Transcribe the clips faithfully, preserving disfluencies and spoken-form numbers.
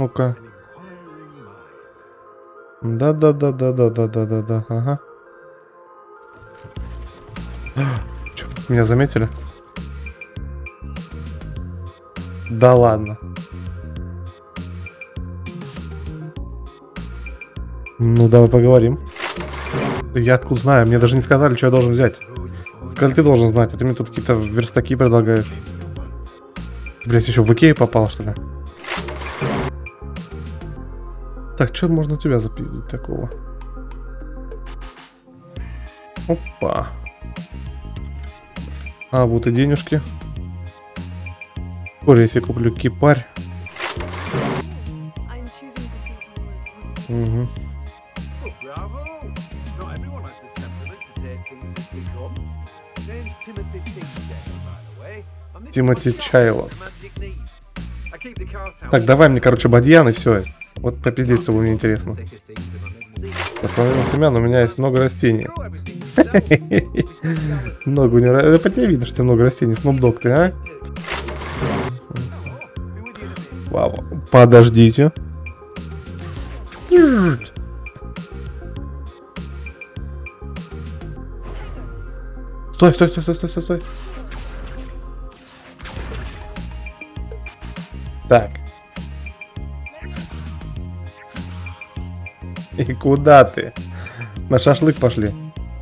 ну-ка. Да-да-да-да-да-да-да-да-да. Ага. Чё, меня заметили? Да ладно. Ну, давай поговорим. Я откуда знаю? Мне даже не сказали, что я должен взять. Сказали, ты должен знать, а ты мне тут какие-то верстаки предлагаешь. Блять, еще в Икею попал, что ли? Так, что можно у тебя запиздить такого? Опа. А, вот и денежки. Коля, если куплю кипарь. Угу. Тимоти Чайло. Так, давай мне, короче, бадьян и все. Вот попиздеть с тобой мне интересно. Помимо семян у меня есть много растений. Много не... Это по тебе видно, что у тебя много растений. Снупдог ты, а? Вау. Подождите. Стой, стой, стой, стой, стой, стой, стой. Так. И куда ты? На шашлык пошли.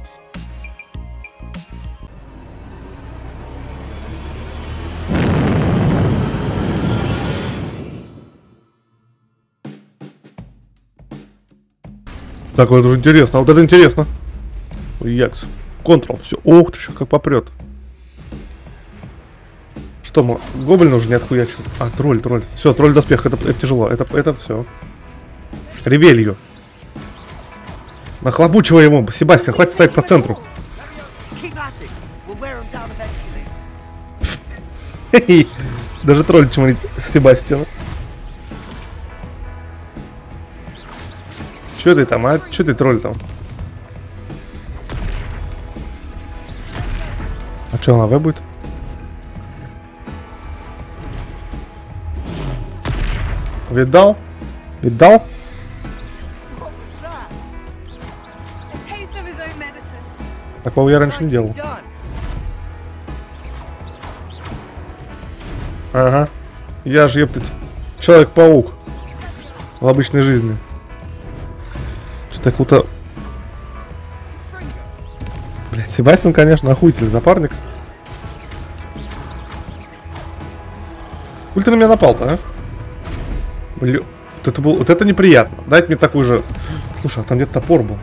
Так, вот это уже интересно. Вот это интересно. Якс. Контрол. Все. Ух ты, что как попрет. Что, мы гоблин уже не отхуячил? А, тролль, тролль. Все, тролль доспех. Это, это тяжело. Это, это все. Ревелью. Нахлобучивай ему, Себастьян, хватит ставить по центру. Даже тролль чморит Себастьяна. Че ты там, а? Че ты тролль там? А че, он АВ будет? Видал? Видал? Такого я раньше не делал. Ага. Я же, ептать, Человек-паук в обычной жизни. Что-то какой-то... Блять, Себастьян, конечно, охуительный напарник. Куль ты на меня напал-то, а? Блин, вот это был, вот это неприятно. Дайте мне такой же... Слушай, а там где-то топор был.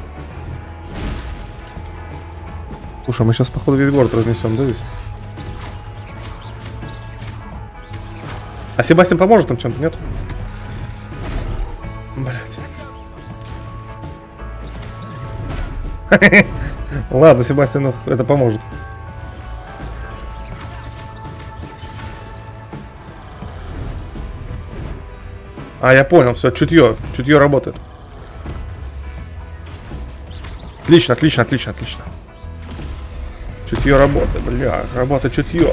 Слушай, мы сейчас, походу, весь город разнесем, да, здесь? А Себастьян поможет там чем-то, нет? Блять. Ладно, Себастьяну это поможет. А, я понял, все, чутье, чутье работает. Отлично, отлично, отлично, отлично. Чутье работает, бля, работает чутье.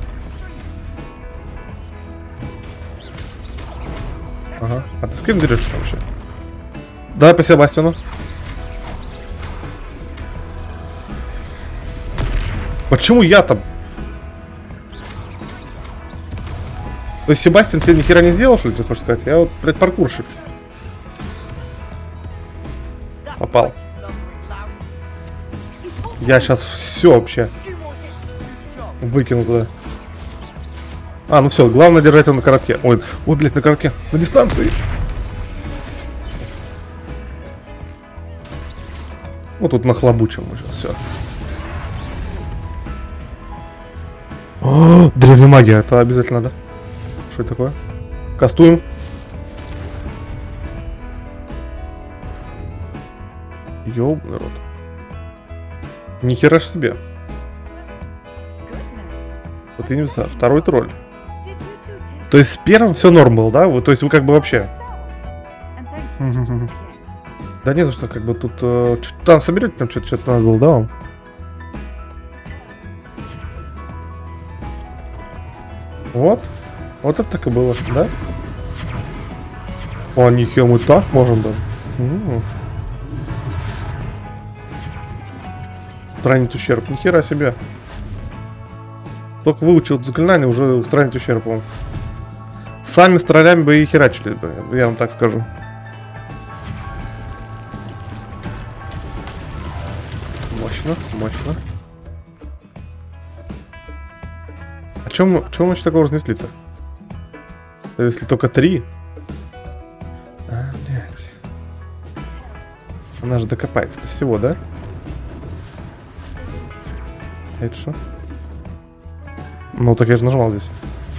Ага, а ты с кем дерешься вообще? Давай по Себастьяну. Почему я там? То есть Себастьян тебе ни хера не сделал, что ли, ты хочешь сказать? Я вот, блядь, паркурщик. Попал. Я сейчас все вообще выкину туда. А, ну все, главное держать его на коротке. Ой, ой, блядь, на коротке. На дистанции. Вот тут нахлобучим уже, все. О, древняя магия, это обязательно надо. Что это такое? Кастуем. Ёбаный рот. Нихера ж себе. Вот и не знаю, второй тролль. То есть с первым все норм был, да? Вы, то есть вы как бы вообще... Да не за что, как бы тут... Э, там соберете, там что-то что-то надо было, да, вам? Вот. Вот это так и было, да? О, нихера, мы так можем даже. М-м. Устранить ущерб. Нихера себе. Только выучил заклинание, уже устранить ущерб. Он. Сами с троллями бы и херачили, я вам так скажу. Мощно, мощно. А чем мы, чем мы еще такого разнесли-то? Если только три. А, блядь. Она же докопается до всего, да? Это что? Ну, так я же нажимал здесь.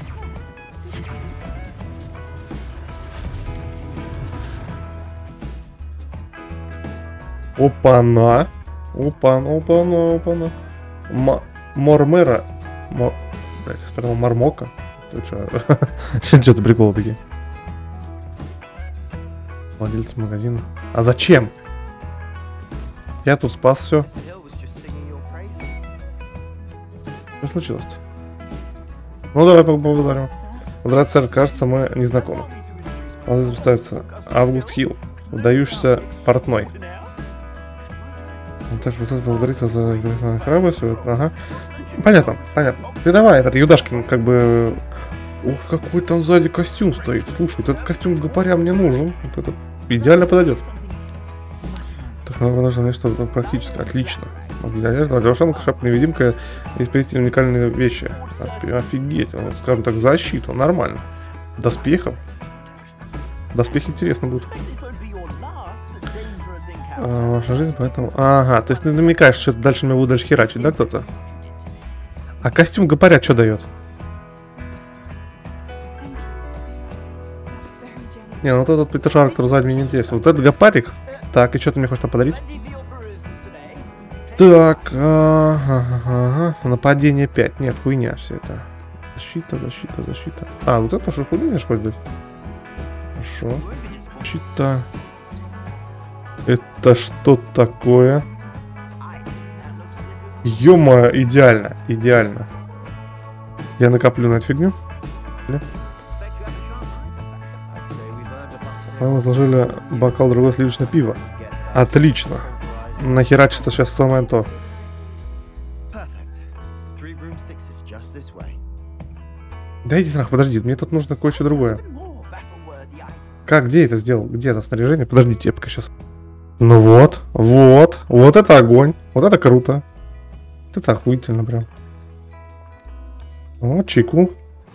Опа-на. Опа-на, опа-на, опа-на. Мормера. Мор... Блять, я сказал Мармока. Ты чё? Что-то приколы такие. Владелец магазина. А зачем? Я тут спас все. Что случилось-то? Ну давай поблагодарим. Здравствуйте, сэр, кажется, мы не знакомы. Он представится. Август Хилл. Вдающийся портной. Так что благодарить за храбрость. Ага. Понятно, понятно. Ты давай, этот Юдашкин, как бы... Уф, какой там сзади костюм стоит. Слушай, вот этот костюм гопаря мне нужен. Вот этот идеально подойдет. Так, ну, нужно мне что-то практически. Отлично. Одежда, шапка-невидимка и спасти уникальные вещи. Офигеть. Скажем так, защита. Нормально. Доспехом. Доспехи интересно будут. А, ваша жизнь, поэтому... Ага, то есть ты намекаешь, что дальше меня будет дальше херачить, да, кто-то? А костюм гопаря что дает? Не, ну тот Петр который сзади мне не интересен. Вот этот гопарик. Так, и что ты мне хочешь там подарить? Так, ага, ага. Нападение пять. Нет, хуйня все это. Защита, защита, защита. А, вот это что хуйня хочешь дать? Хорошо. Защита. Это что такое? Ё-моё, идеально, идеально. Я накоплю на эту фигню. Мы возложили бокал другой сливочное пиво. Отлично. Нахерачится сейчас самое то. Да иди нахуй, подожди, мне тут нужно кое-что другое. Как, где это сделал? Где это снаряжение? Подождите, я пока сейчас... Ну вот, вот, вот это огонь. Вот это круто. Вот это охуительно прям. Вот, чайку.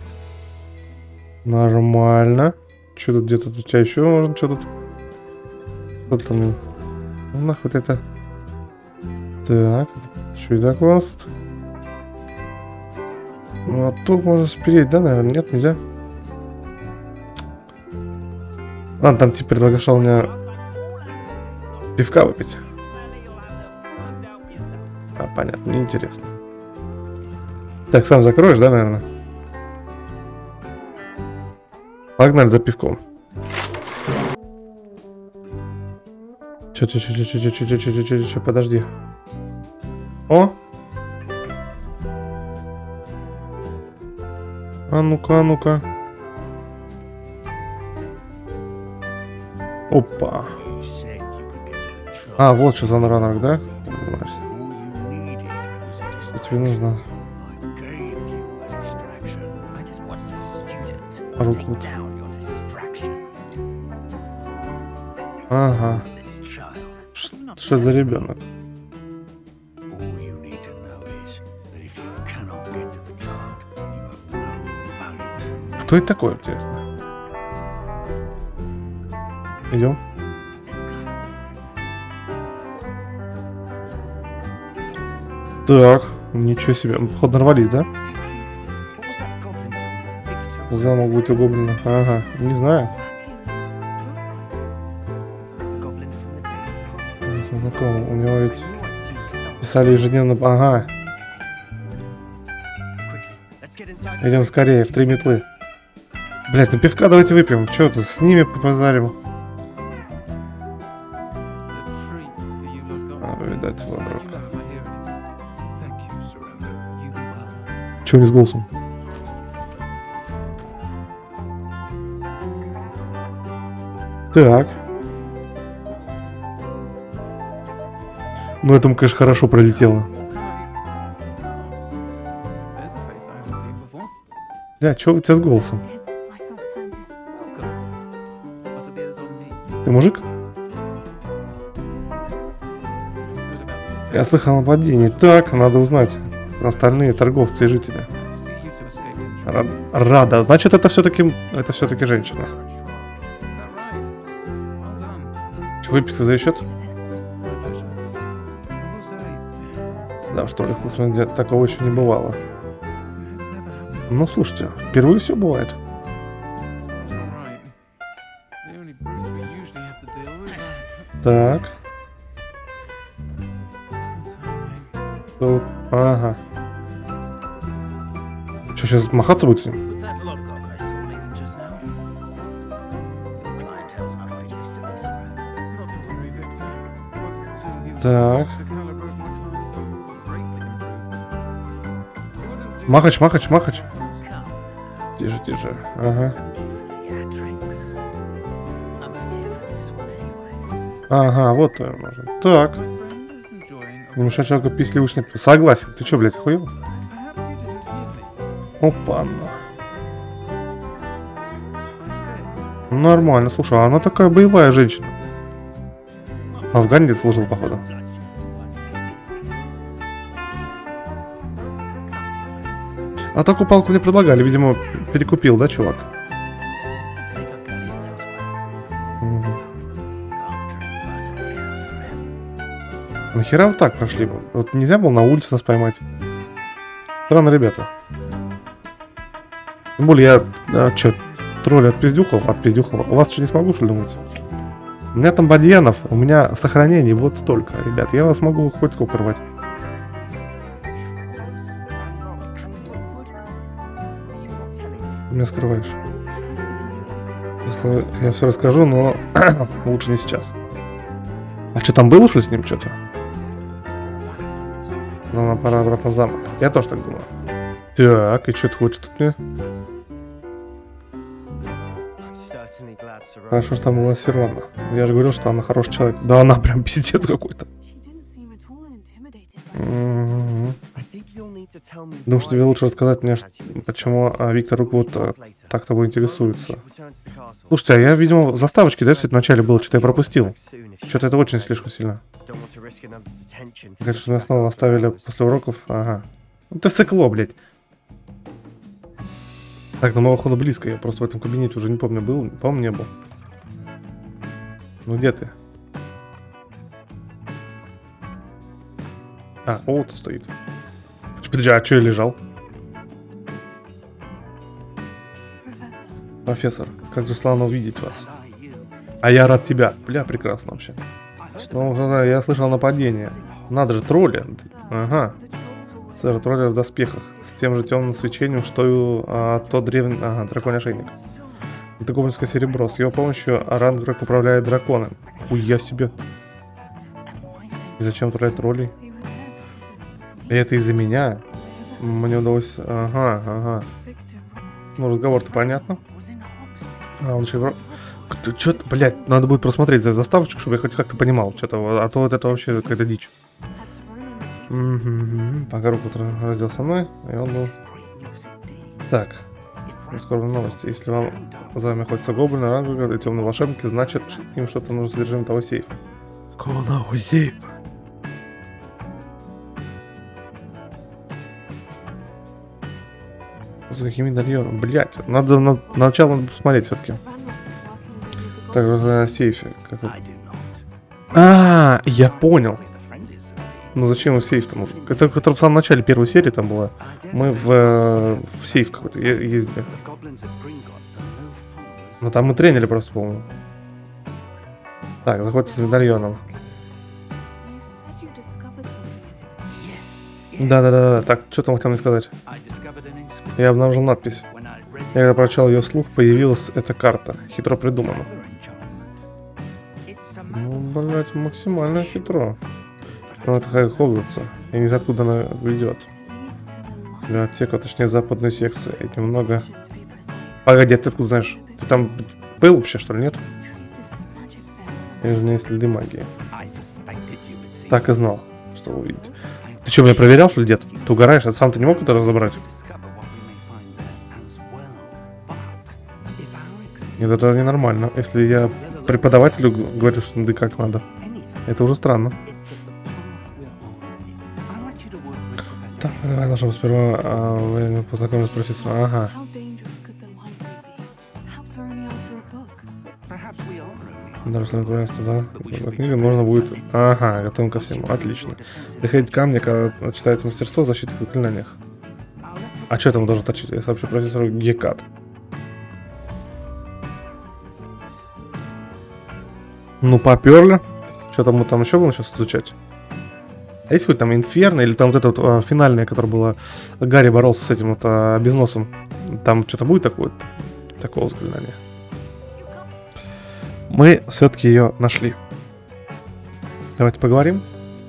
Нормально. Что тут где-то? У тебя еще можно что тут? Что там? Ну нахуй это. Так, что это такое у нас тут? Ну а тут можно спереть, да, наверное? Нет, нельзя. Ладно, там типа предлагал мне пивка выпить. А, понятно, неинтересно. Так, сам закроешь, да, наверное? Погнали за пивком. Чё, чё, чё, чё, чё, чё, чё, чё, чё, чё, подожди. О! А ну-ка, а ну-ка. Опа. А, вот что за ранок, да? Что тебе нужно? Руку. Ага. Что за ребенок? Кто это такой, интересно? Идем. Так, ничего себе. Походу нарвались, да? Замок будет у гоблина. Ага, не знаю. Знакомый. У него ведь писали ежедневно. Ага. Идем скорее, в три метлы. Блять, ну пивка давайте выпьем. Че тут с ними попозарим? А, видать, ладно. Че не с голосом? Так. Ну, этому, конечно, хорошо пролетело. Бля, чё у тебя с голосом? Ты мужик? Я слыхал о нападении. Так, надо узнать. Остальные торговцы и жители. Рад... Рада. Значит, это все-таки это все-таки женщина. Выписка за счет? Да, что ли, вкусно, такого еще не бывало. Ну, слушайте, впервые все бывает. Так. Тут, ага. Что, сейчас махаться будет с ним? Так. Махач, махач, махач. Тише, тише. Ага. Ага, вот то можно. Так. Не мешай человеку пить лишнее. Согласен. Ты чё, блядь, охуел? Опа-на. Нормально, слушай, а она такая боевая женщина. Афганец служил, походу. А такую палку мне предлагали, видимо, перекупил, да, чувак? Угу. Нахера вот так прошли бы? Вот нельзя было на улице нас поймать. Странно, ребята. Тем более я, а, чё, тролль отпиздюхал, отпиздюхал. У вас что, не смогу, что ли, думать? У меня там бадьянов, у меня сохранений вот столько, ребят. Я вас могу хоть сколько рвать. Не скрываешь. Если я все расскажу, но лучше не сейчас. А что, там было, что с ним что-то? Ну, нам пора обратно в замок. Я тоже так думаю. Так, и что ты хочешь тут мне? Хорошо, что там была Сирона. Я же говорил, что она хороший человек. Да она прям пиздец какой-то. Mm-hmm. Думаю, что тебе лучше рассказать мне, почему а, Виктор Руквуд а, так тобой интересуется. Слушайте, а я, видимо, в заставочке, да, все это вначале было, что-то я пропустил. Что-то это очень слишком сильно. Конечно, меня снова оставили после уроков. Ага. Ну ты сыкло, блядь. Так, до нового хода близко. Я просто в этом кабинете уже не помню, был, по-моему, не был. Ну где ты? А, Оута стоит. Подожди, а что я лежал? Профессор, как же славно увидеть вас. А я рад тебя. Бля, прекрасно вообще. Что, я слышал нападение. Надо же, тролли. Ага. Сэр, тролли в доспехах. С тем же темным свечением, что и а, тот древний... Ага, драконий ошейник. Это гоблинское серебро. С его помощью Аранграк управляет драконом. Хуя себе. И зачем управлять троллей? И это из-за меня. Мне удалось... Ага, ага. Ну, разговор-то понятно. А, он еще... Что-то, блядь, надо будет просмотреть за заставочку, чтобы я хоть как-то понимал. Что-то, а то вот это вообще какая-то дичь. Угу. Пока руку раздел со мной, и он был... Так. Скорые новости. Если вам за вами охотятся гоблины, Аранграк и темные волшебники, значит, им что-то нужно содержимое того сейфа. Какого нахуй сейфа? За какими медальонами? Блять, надо на, начало надо посмотреть все-таки. Так, в сейфе. Как... А, я понял. Ну зачем в сейф-то нужен? Это который в самом начале первой серии там было. Мы в, в сейф какой-то ездили. Ну там мы тренили просто, по-моему. Так, заходите с медальоном. Да-да-да, так, что там хотел мне сказать? Я обнаружил надпись. Я когда прочел ее вслух, появилась эта карта. Хитро придумана. Ну, блять, максимально хитро. Ну, это как Хогвартса. Я не знаю, откуда она ведет. Библиотека, точнее, западной секции. И немного... Погоди, ты откуда знаешь? Ты там был вообще, что ли, нет? Нежные следы магии. Так и знал, что вы увидите. Ты что, меня проверял, что ли, дед? Ты угораешь? А сам ты не мог это разобрать? Нет, это ненормально. Если я преподавателю говорю, что да как надо. Это уже странно. Так, давай должен сперва а, познакомиться с профессором. Ага. Дарственное правительство, да. Книга можно будет... Ага, готовим ко всему. Отлично. Приходить ко мне, когда читается мастерство защиты в заклинаниях. А что там должен точить? Я сообщу профессору Гекат. Ну, поперли. Что там мы там еще будем сейчас изучать? А есть хоть там Инферно или там вот это вот а, финальное, которое было... Гарри боролся с этим вот а, безносом. Там что-то будет такое вот, такого заклинания? Мы все-таки ее нашли. Давайте поговорим.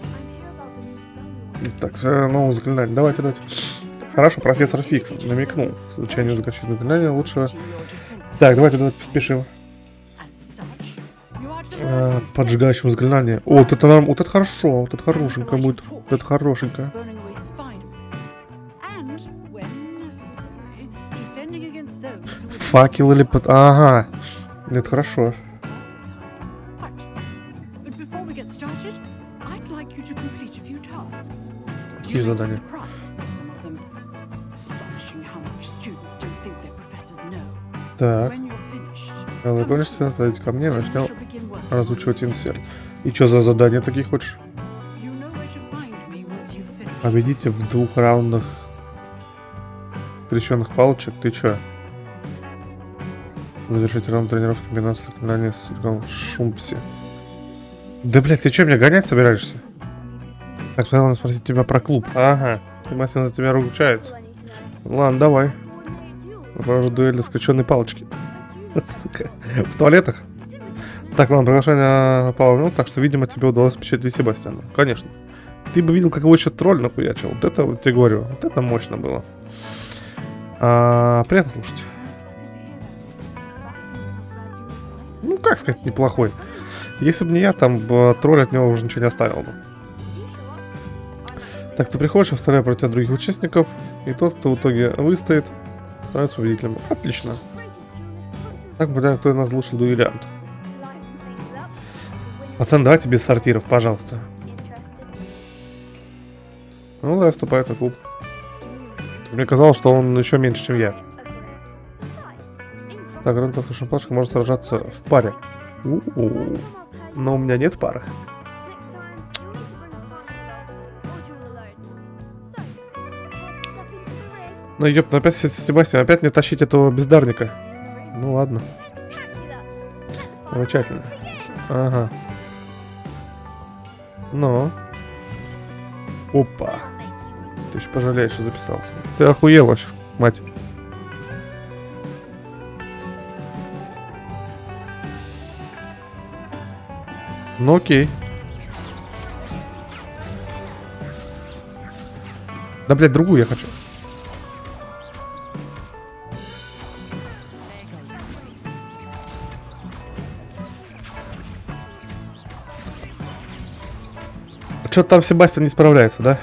Так, новое заклинание. Давайте, давайте. Хорошо, профессор Фиг намекнул. С изучением защитного заклинания лучше... Так, давайте, давайте поспешим. А, поджигающим заклинание. О, вот это нам, вот это хорошо, вот это хорошенько будет, вот это хорошенько. Факел или под... Ага, это хорошо. Какие задания? Так. Когда закончится, подойдите ко мне, начнем разучивать инсерт. И что за задания такие хочешь? Победите в двух раундах крещенных палочек. Ты чё? Завершите раунд тренировки комбинации заклинания с Шумпси. Да, блядь, ты чё, меня гонять собираешься? Так, надо спросить тебя про клуб. Ага, ты мастер за тебя ручается. Ладно, давай. Провожу дуэль на скрещенной палочки. Сука. В туалетах? Так, ладно, приглашение на пару минут, так что, видимо, тебе удалось впечатлить Себастьяна. Конечно. Ты бы видел, как его еще тролль нахуячил. Вот это, вот тебе говорю, вот это мощно было. А, приятно слушать. Ну, как сказать, неплохой. Если бы не я, там бы тролль от него уже ничего не оставил бы. Так, ты приходишь, оставляя против тебя других участников, и тот, кто в итоге выстоит, становится победителем. Отлично. Так, бля, кто из нас лучший дуэлянт? Пацан, давайте без сортиров, пожалуйста. Ну да, вступает в клуб. Мне казалось, что он еще меньше, чем я. Так, Рента с Шампашкой может сражаться в паре. У-у-у. Но у меня нет пары. Ну, ёп, опять Себастьян, опять мне тащить этого бездарника. Ну ладно. Замечательно. Ага. Ну. Опа. Ты еще пожалеешь, что записался. Ты охуел вообще, мать. Ну окей. Да, блядь, другую я хочу. Что-то там Себастьян не справляется, да?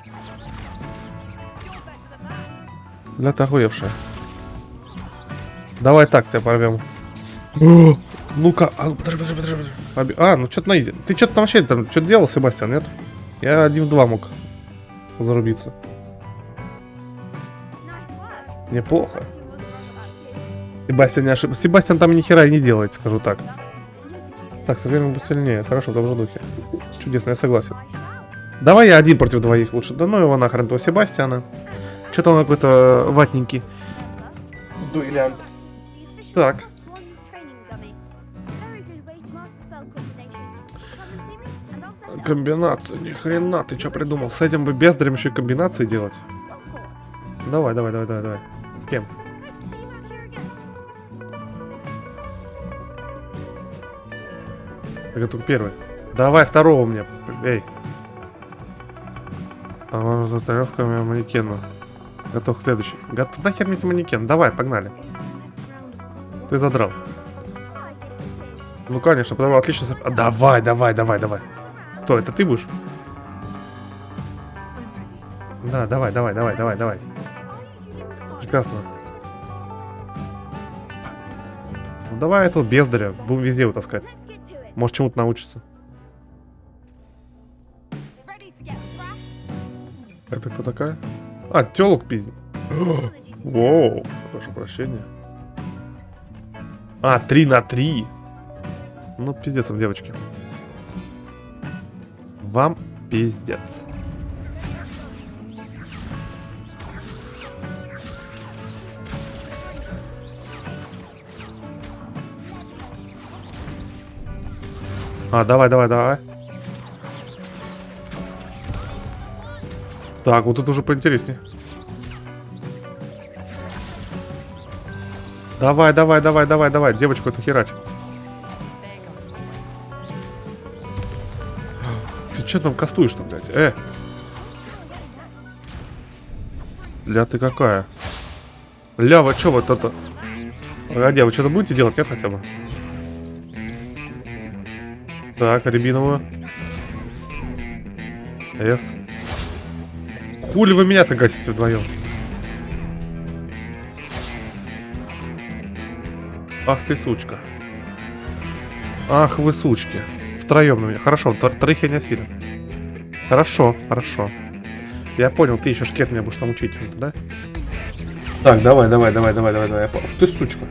Бля, ты охуевшая. Давай так тебя порвем. Ну-ка, а, подожди, подожди, подожди, подожди. А, ну что-то на изи. Ты что-то там вообще там что-то делал, Себастьян, нет? Я один в два мог зарубиться. Неплохо. Себастьян не ошибся. Себастьян там ни хера и не делает, скажу так. Так, совершенно будет сильнее. Хорошо, в том же духе. Чудесно, я согласен. Давай я один против двоих лучше. Да ну его нахрен, того Себастьяна. Что-то он какой-то ватненький. Дуэлянт. Так. Комбинация, ни хрена, ты что придумал? С этим бы бездарем еще и комбинации делать? Давай, давай, давай, давай, давай. С кем? Так, это только первый. Давай второго мне. Эй. А он за тарелками манекена. Готов к следующей. Готов. Нахер мне манекен. Давай, погнали. Ты задрал. Ну, конечно, потому отлично... А, давай, давай, давай, давай. Кто, это ты будешь? Да, давай, давай, давай, давай, давай. Прекрасно. Ну, давай этого бездаря. Будем везде его таскать. Может, чему-то научиться. Это кто такая? А, тёлок пиздит. Воу, прошу прощения. А, три на три. Ну, пиздец вам, девочки. Вам пиздец. А, давай, давай, давай. Так, вот тут уже поинтереснее. Давай, давай, давай, давай, давай. Девочку эту херач. Ты что там кастуешь-то, блядь? Э! Ля, ты какая? Ля, вы что вот это? Погоди, а вы что-то будете делать, нет, хотя бы? Так, рябиновую. С. Хули вы меня-то гасите вдвоем? Ах ты, сучка. Ах вы, сучки. Втроем на меня. Хорошо, троих я не осилен. Хорошо, хорошо. Я понял, ты еще шкет меня будешь там учить, да? Так, давай, давай, давай, давай, давай, давай. Ты, сучка.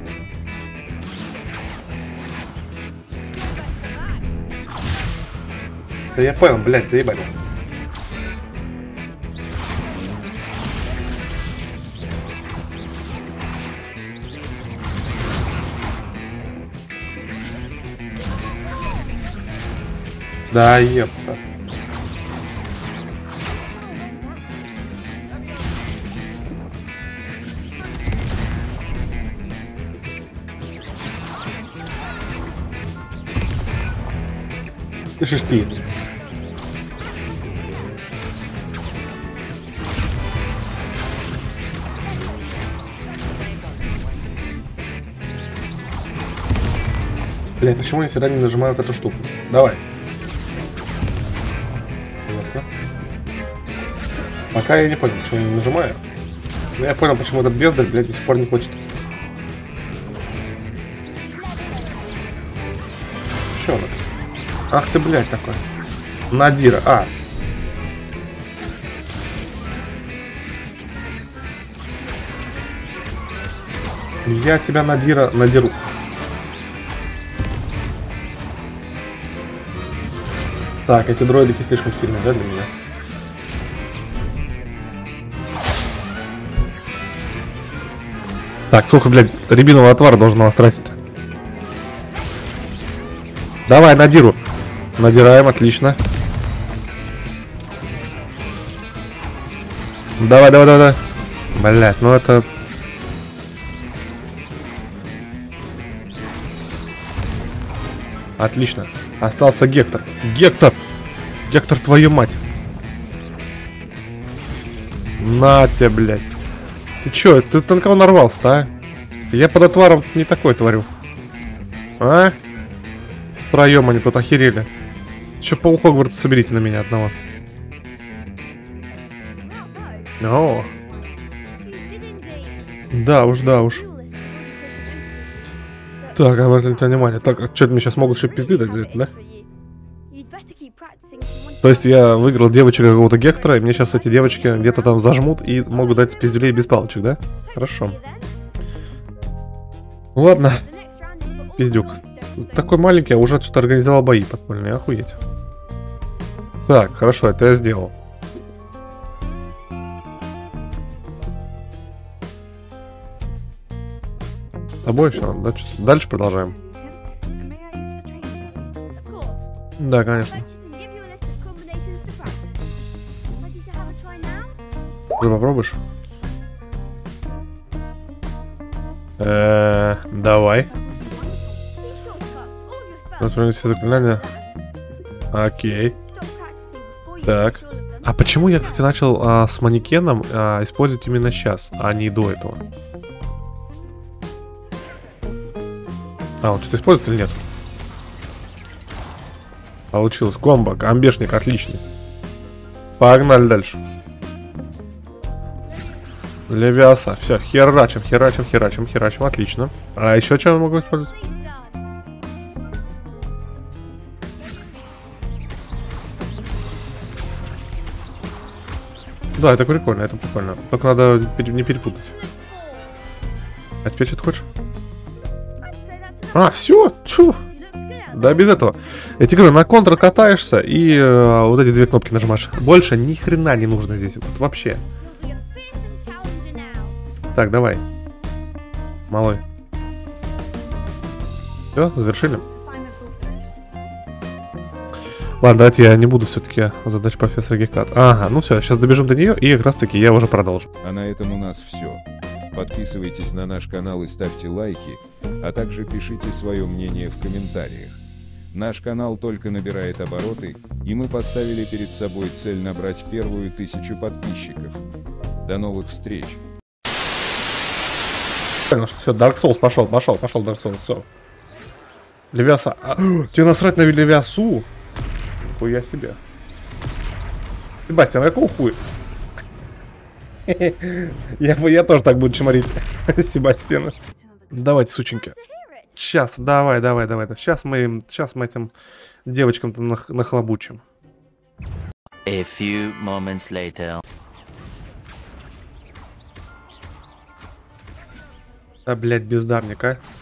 Да я понял, блядь, заебали. Да, епта. Слышишь ты? Блин, почему я всегда не нажимаю вот эту штуку? Давай. Ясно. Пока я не понял, почему я не нажимаю. Но я понял, почему этот бездарь, блядь, до сих пор не хочет. Чё он? Ах ты, блядь, такой. Надира, а. Я тебя, Надира, надеру. Так, эти дроидики слишком сильные, да, для меня? Так, сколько, блядь, рябинового отвара должен растратить? Давай, Надиру. Надираем, отлично. Давай, давай, давай, давай. Блядь, ну это... Отлично. Остался Гектор. Гектор! Гектор, твою мать! На тебе, блядь. Ты чё, ты на кого нарвался-то, а? Я под отваром не такой творю. А? Втроем они тут охерели. Еще пол Хогвартса соберите на меня одного. О. Да уж, да уж. Так, обратите внимание. Так, что-то мне сейчас могут еще пизды так сделать, да? То есть я выиграл девочек какого-то Гектора, и мне сейчас эти девочки где-то там зажмут и могут дать пиздюлей без палочек, да? Хорошо. Ладно. Пиздюк. Такой маленький, а уже что-то организовал бои подпольные, охуеть. Так, хорошо, это я сделал. С тобой еще надо, да? Дальше продолжаем. Да, конечно. Ты попробуешь? Эээ, давай. Например, все заклинания. Окей. Так. А почему я, кстати, начал а, с манекеном а, использовать именно сейчас, а не до этого? А, он что-то использует или нет? Получилось. Комбо. Амбешник отличный. Погнали дальше. Левиаса. Все, херачим, херачим, херачим, херачим. Отлично. А еще чем я могу использовать? Да, это прикольно, это прикольно. Только надо не перепутать. А теперь что ты хочешь? А, все, чу. Да, без этого. Я тебе говорю, на контр катаешься и э, вот эти две кнопки нажимаешь. Больше ни хрена не нужно здесь. Вот вообще. Так, давай. Малой. Все, завершили. Ладно, давайте я не буду все-таки задачу профессора Гекат. Ага, ну все, сейчас добежим до нее, и как раз таки я уже продолжу. А на этом у нас все. Подписывайтесь на наш канал и ставьте лайки, а также пишите свое мнение в комментариях. Наш канал только набирает обороты, и мы поставили перед собой цель набрать первую тысячу подписчиков. До новых встреч! Все, Dark Souls пошел, пошел, пошел Dark Souls, все. Левиаса. А, тебе насрать на Левиасу? Хуя себе. Себастьян, какого хуя? я, я тоже так буду чморить Себастьяна. Давайте, сученьки. Сейчас, давай, давай, давай. Сейчас мы, им, сейчас мы этим девочкам-то нах, нахлобучим. A few moments later. А, блядь, бездарник, а.